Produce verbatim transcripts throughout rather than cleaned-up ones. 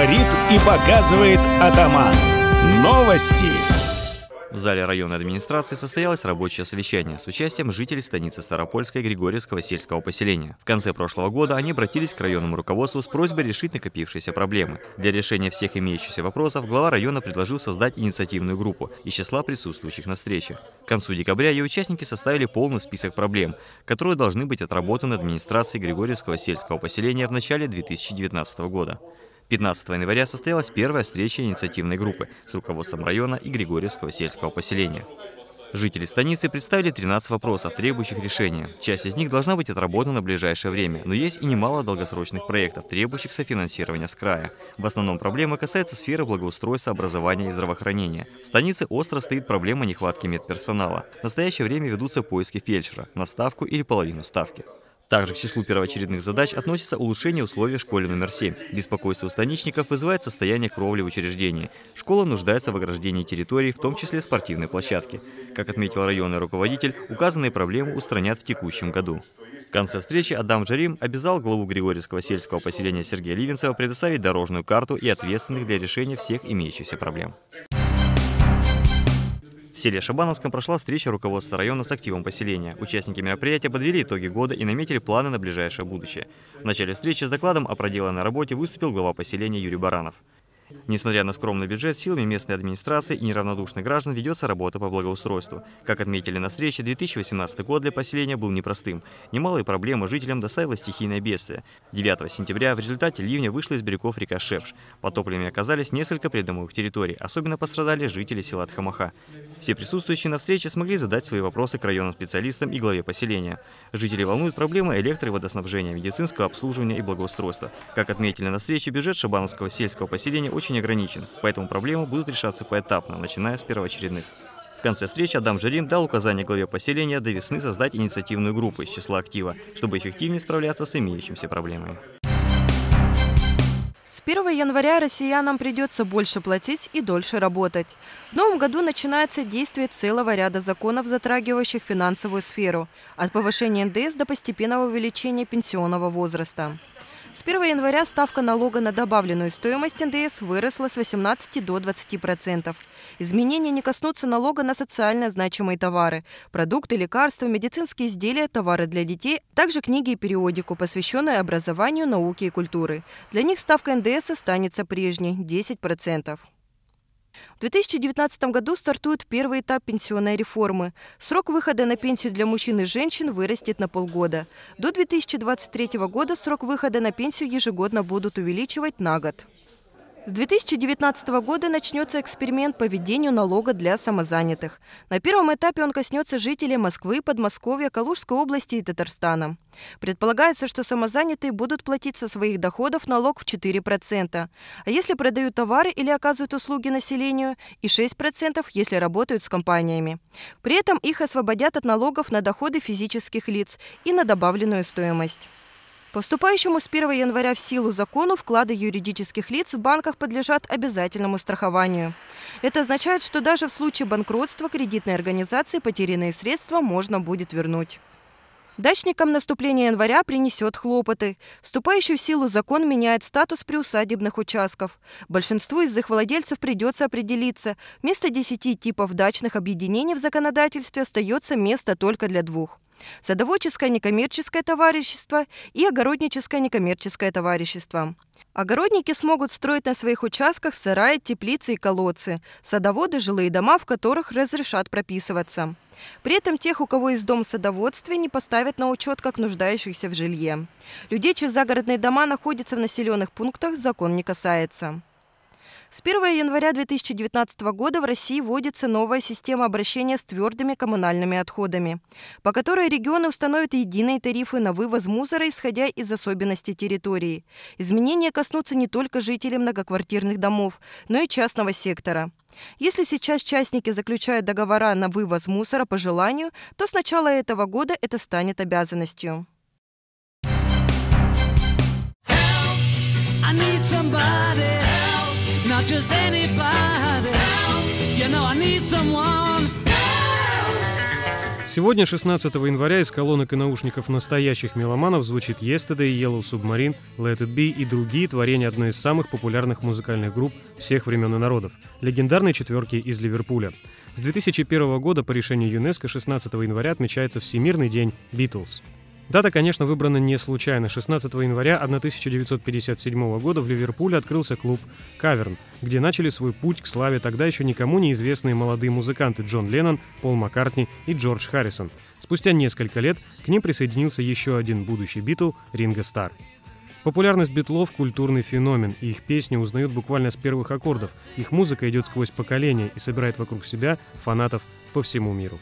Говорит и показывает атаман. Новости. В зале районной администрации состоялось рабочее совещание с участием жителей станицы Старопольской Григорьевского сельского поселения. В конце прошлого года они обратились к районному руководству с просьбой решить накопившиеся проблемы. Для решения всех имеющихся вопросов глава района предложил создать инициативную группу из числа присутствующих на встрече. К концу декабря ее участники составили полный список проблем, которые должны быть отработаны администрацией Григорьевского сельского поселения в начале две тысячи девятнадцатого года. пятнадцатого января состоялась первая встреча инициативной группы с руководством района и Григорьевского сельского поселения. Жители станицы представили тринадцать вопросов, требующих решения. Часть из них должна быть отработана в ближайшее время, но есть и немало долгосрочных проектов, требующих софинансирования с края. В основном проблемы касаются сферы благоустройства, образования и здравоохранения. В станице остро стоит проблема нехватки медперсонала. В настоящее время ведутся поиски фельдшера на ставку или половину ставки. Также к числу первоочередных задач относится улучшение условий в школе номер семь. Беспокойство у станичников вызывает состояние кровли в учреждении. Школа нуждается в ограждении территории, в том числе спортивной площадки. Как отметил районный руководитель, указанные проблемы устранят в текущем году. В конце встречи Адам Джарим обязал главу Григорьевского сельского поселения Сергея Ливенцева предоставить дорожную карту и ответственных для решения всех имеющихся проблем. В селе Шабановском прошла встреча руководства района с активом поселения. Участники мероприятия подвели итоги года и наметили планы на ближайшее будущее. В начале встречи с докладом о проделанной работе выступил глава поселения Юрий Баранов. Несмотря на скромный бюджет, силами местной администрации и неравнодушных граждан ведется работа по благоустройству. Как отметили на встрече, две тысячи восемнадцатый год для поселения был непростым. Немалые проблемы жителям доставило стихийное бедствие. девятого сентября в результате ливня вышла из берегов река Шепш. Потопленными оказались несколько придомовых территорий. Особенно пострадали жители села Тхамаха. Все присутствующие на встрече смогли задать свои вопросы к районным специалистам и главе поселения. Жителей волнуют проблемы электро- и водоснабжения, медицинского обслуживания и благоустройства. Как отметили на встрече, бюджет Шабановского сельского поселения очень ограничен, поэтому проблемы будут решаться поэтапно, начиная с первоочередных. В конце встречи Адам Джарим дал указание главе поселения до весны создать инициативную группу из числа актива, чтобы эффективнее справляться с имеющимися проблемами. С первого января россиянам придется больше платить и дольше работать. В новом году начинается действие целого ряда законов, затрагивающих финансовую сферу, от повышения эн дэ эс до постепенного увеличения пенсионного возраста. С первого января ставка налога на добавленную стоимость эн дэ эс выросла с восемнадцати до двадцати процентов. Изменения не коснутся налога на социально значимые товары – продукты, лекарства, медицинские изделия, товары для детей, также книги и периодику, посвященные образованию, науке и культуре. Для них ставка эн дэ эс останется прежней – десять процентов. В две тысячи девятнадцатом году стартует первый этап пенсионной реформы. Срок выхода на пенсию для мужчин и женщин вырастет на полгода. До две тысячи двадцать третьего года срок выхода на пенсию ежегодно будут увеличивать на год. С две тысячи девятнадцатого года начнется эксперимент по введению налога для самозанятых. На первом этапе он коснется жителей Москвы, Подмосковья, Калужской области и Татарстана. Предполагается, что самозанятые будут платить со своих доходов налог в четыре процента. А если продают товары или оказывают услуги населению, и шесть процентов, если работают с компаниями. При этом их освободят от налогов на доходы физических лиц и на добавленную стоимость. По вступающему с первого января в силу закону вклады юридических лиц в банках подлежат обязательному страхованию. Это означает, что даже в случае банкротства кредитной организации потерянные средства можно будет вернуть. Дачникам наступление января принесет хлопоты. Вступающий в силу закон меняет статус приусадебных участков. Большинству из их владельцев придется определиться. Вместо десяти типов дачных объединений в законодательстве остается место только для двух. Садоводческое некоммерческое товарищество и огородническое некоммерческое товарищество. Огородники смогут строить на своих участках сараи, теплицы и колодцы. Садоводы – жилые дома, в которых разрешат прописываться. При этом тех, у кого есть дом в садоводстве, не поставят на учет как нуждающихся в жилье. Людей, чьи загородные дома находятся в населенных пунктах, закон не касается. С первого января две тысячи девятнадцатого года в России вводится новая система обращения с твердыми коммунальными отходами, по которой регионы установят единые тарифы на вывоз мусора, исходя из особенностей территории. Изменения коснутся не только жителей многоквартирных домов, но и частного сектора. Если сейчас частники заключают договора на вывоз мусора по желанию, то с начала этого года это станет обязанностью. Not just anybody, you know I need someone. Сегодня, шестнадцатого января, из колонок и наушников настоящих меломанов звучит Yesterday, Yellow Submarine, Let It Be и другие творения одной из самых популярных музыкальных групп всех времен и народов – легендарной четверки из Ливерпуля. С две тысячи первого года по решению ЮНЕСКО шестнадцатого января отмечается Всемирный день Битлз. Дата, конечно, выбрана не случайно. шестнадцатого января тысяча девятьсот пятьдесят седьмого года в Ливерпуле открылся клуб «Каверн», где начали свой путь к славе тогда еще никому неизвестные молодые музыканты Джон Леннон, Пол Маккартни и Джордж Харрисон. Спустя несколько лет к ним присоединился еще один будущий Битл – Ринго Стар. Популярность Битлов – культурный феномен, и их песни узнают буквально с первых аккордов. Их музыка идет сквозь поколения и собирает вокруг себя фанатов по всему миру.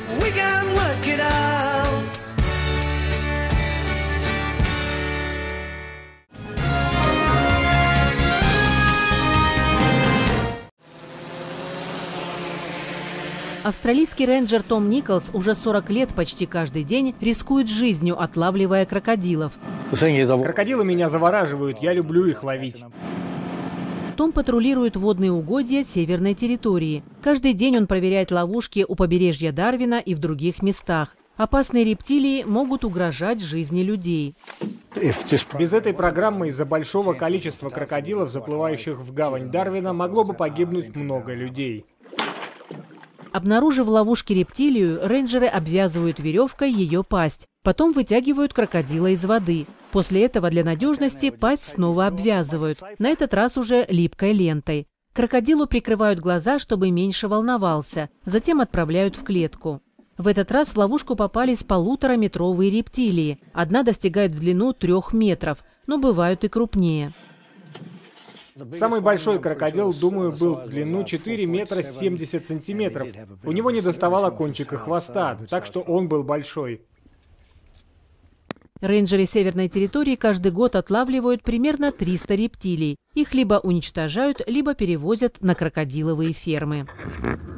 Австралийский рейнджер Том Николс уже сорок лет почти каждый день рискует жизнью, отлавливая крокодилов. Крокодилы меня завораживают, я люблю их ловить. Том патрулирует водные угодья северной территории. Каждый день он проверяет ловушки у побережья Дарвина и в других местах. Опасные рептилии могут угрожать жизни людей. Без этой программы из-за большого количества крокодилов, заплывающих в гавань Дарвина, могло бы погибнуть много людей. Обнаружив в ловушке рептилию, рейнджеры обвязывают веревкой ее пасть. Потом вытягивают крокодила из воды. После этого для надежности пасть снова обвязывают, на этот раз уже липкой лентой. Крокодилу прикрывают глаза, чтобы меньше волновался, затем отправляют в клетку. В этот раз в ловушку попались полутораметровые рептилии. Одна достигает в длину трех метров, но бывают и крупнее. Самый большой крокодил, думаю, был в длину четыре метра семьдесят сантиметров. У него не доставало кончика хвоста, так что он был большой. Рейнджеры северной территории каждый год отлавливают примерно триста рептилий. Их либо уничтожают, либо перевозят на крокодиловые фермы.